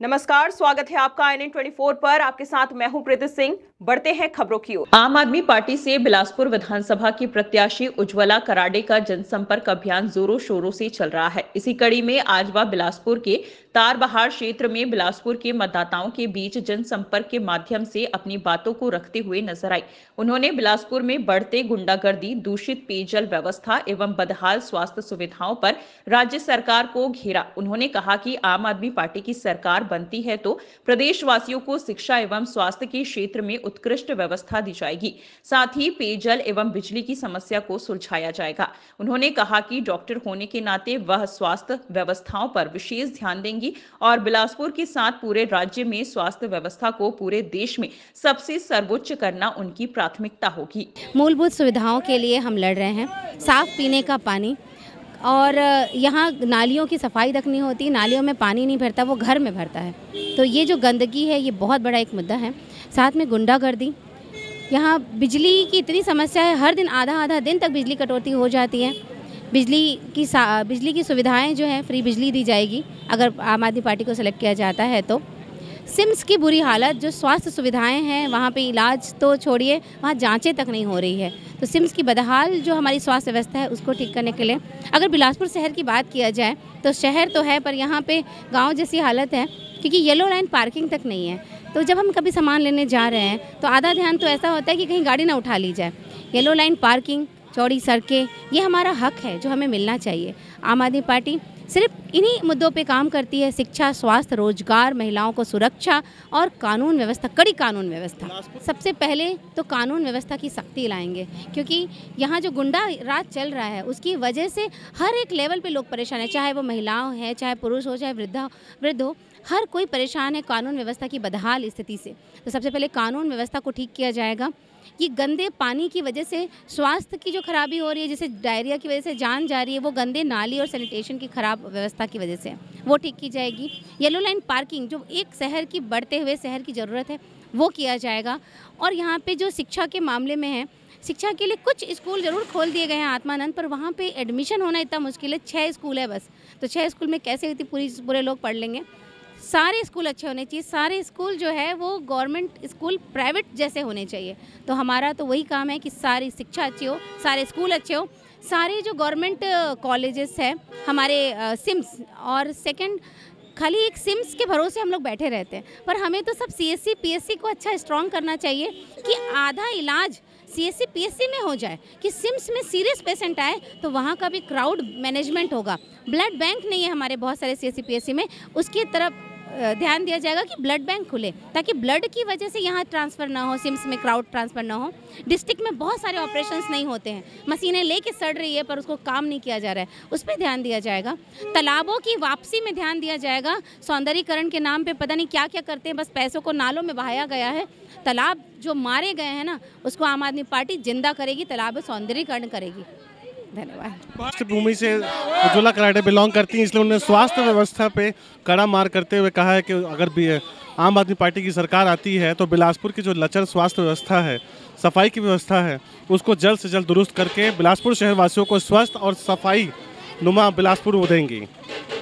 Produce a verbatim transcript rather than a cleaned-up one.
नमस्कार, स्वागत है आपका आई एन एन चौबीस पर। आपके साथ मैं हूं प्रीति सिंह। बढ़ते हैं खबरों की ओर। आम आदमी पार्टी से बिलासपुर विधानसभा की प्रत्याशी उज्ज्वला कराडे का जनसंपर्क अभियान जोरों शोरों से चल रहा है। इसी कड़ी में आज वह बिलासपुर के तारबहार क्षेत्र में बिलासपुर के मतदाताओं के बीच जनसंपर्क के माध्यम से अपनी बातों को रखते हुए नजर आई। उन्होंने बिलासपुर में बढ़ते गुंडागर्दी, दूषित पेयजल व्यवस्था एवं बदहाल स्वास्थ्य सुविधाओं पर राज्य सरकार को घेरा। उन्होंने कहा कि आम आदमी पार्टी की सरकार बनती है तो प्रदेशवासियों को शिक्षा एवं स्वास्थ्य के क्षेत्र में उत्कृष्ट व्यवस्था दी जाएगी, साथ ही पेयजल एवं बिजली की समस्या को सुलझाया जाएगा। उन्होंने कहा कि डॉक्टर होने के नाते वह स्वास्थ्य व्यवस्थाओं पर विशेष ध्यान देंगी और बिलासपुर के साथ पूरे राज्य में स्वास्थ्य व्यवस्था को पूरे देश में सबसे सर्वोच्च करना उनकी प्राथमिकता होगी। मूलभूत सुविधाओं के लिए हम लड़ रहे हैं, साफ पीने का पानी, और यहाँ नालियों की सफाई रखनी होती है। नालियों में पानी नहीं भरता, वो घर में भरता है। तो ये जो गंदगी है, ये बहुत बड़ा एक मुद्दा है। साथ में गुंडागर्दी, यहाँ बिजली की इतनी समस्या है, हर दिन आधा आधा दिन तक बिजली कटौती हो जाती है। बिजली की बिजली की सुविधाएं जो है, फ्री बिजली दी जाएगी अगर आम आदमी पार्टी को सेलेक्ट किया जाता है तो। सिम्स की बुरी हालत, जो स्वास्थ्य सुविधाएं हैं वहाँ पे इलाज तो छोड़िए, वहाँ जांचें तक नहीं हो रही है। तो सिम्स की बदहाल जो हमारी स्वास्थ्य व्यवस्था है, उसको ठीक करने के लिए अगर बिलासपुर शहर की बात किया जाए तो शहर तो है, पर यहाँ पे गांव जैसी हालत है, क्योंकि येलो लाइन पार्किंग तक नहीं है। तो जब हम कभी सामान लेने जा रहे हैं तो आधा ध्यान तो ऐसा होता है कि कहीं गाड़ी ना उठा ली जाए। येलो लाइन पार्किंग, चौड़ी सड़कें, ये हमारा हक है जो हमें मिलना चाहिए। आम आदमी पार्टी सिर्फ इन्हीं मुद्दों पे काम करती है: शिक्षा, स्वास्थ्य, रोजगार, महिलाओं को सुरक्षा और कानून व्यवस्था, कड़ी कानून व्यवस्था। सबसे पहले तो कानून व्यवस्था की सख्ती लाएंगे, क्योंकि यहाँ जो गुंडा राज चल रहा है उसकी वजह से हर एक लेवल पे लोग परेशान हैं, चाहे वो महिलाओं हैं, चाहे पुरुष हो, चाहे वृद्धा वृद्ध हो, हर कोई परेशान है कानून व्यवस्था की बदहाल स्थिति से। तो सबसे पहले कानून व्यवस्था को ठीक किया जाएगा। ये गंदे पानी की वजह से स्वास्थ्य की जो खराबी हो रही है, जैसे डायरिया की वजह से जान जा रही है, वो गंदे नाली और सैनिटेशन की खराब व्यवस्था की वजह से, वो ठीक की जाएगी। येलो लाइन पार्किंग, जो एक शहर की बढ़ते हुए शहर की ज़रूरत है, वो किया जाएगा। और यहाँ पे जो शिक्षा के मामले में है, शिक्षा के लिए कुछ स्कूल ज़रूर खोल दिए गए हैं आत्मानंद, पर वहाँ पे एडमिशन होना इतना मुश्किल है। छः स्कूल है बस, तो छः स्कूल में कैसे इतनी पूरी पूरे लोग पढ़ लेंगे। सारे स्कूल अच्छे होने चाहिए, सारे स्कूल जो है वो गवर्नमेंट स्कूल प्राइवेट जैसे होने चाहिए। तो हमारा तो वही काम है कि सारी शिक्षा अच्छी हो, सारे स्कूल अच्छे हो, सारे जो गवर्नमेंट कॉलेजेस हैं हमारे सिम्स, और सेकंड खाली एक सिम्स के भरोसे हम लोग बैठे रहते हैं, पर हमें तो सब सीएससी पीएससी को अच्छा स्ट्रॉन्ग करना चाहिए कि आधा इलाज सीएससी पीएससी में हो जाए, कि सिम्स में सीरियस पेशेंट आए तो वहाँ का भी क्राउड मैनेजमेंट होगा। ब्लड बैंक नहीं है हमारे बहुत सारे सीएससी पीएससी में, उसकी तरफ ध्यान दिया जाएगा कि ब्लड बैंक खुले, ताकि ब्लड की वजह से यहाँ ट्रांसफ़र ना हो, सिम्स में क्राउड ट्रांसफ़र ना हो। डिस्ट्रिक्ट में बहुत सारे ऑपरेशंस नहीं होते हैं, मशीनें लेके सड़ रही है पर उसको काम नहीं किया जा रहा है, उस पर ध्यान दिया जाएगा। तालाबों की वापसी में ध्यान दिया जाएगा। सौंदर्यीकरण के नाम पे पता नहीं क्या क्या करते हैं, बस पैसों को नालों में बहाया गया है। तालाब जो मारे गए हैं ना, उसको आम आदमी पार्टी जिंदा करेगी, तालाब सौंदर्यीकरण करेगी। धन्यवाद। पृष्ठभूमि से उज्ज्वला कराडे बिलोंग करती हैं, इसलिए उन्होंने स्वास्थ्य व्यवस्था पे कड़ा मार करते हुए कहा है कि अगर भी आम आदमी पार्टी की सरकार आती है तो बिलासपुर की जो लचर स्वास्थ्य व्यवस्था है, सफाई की व्यवस्था है, उसको जल्द से जल्द दुरुस्त करके बिलासपुर शहर वासियों को स्वस्थ और सफाई नुमा बिलासपुर देंगी।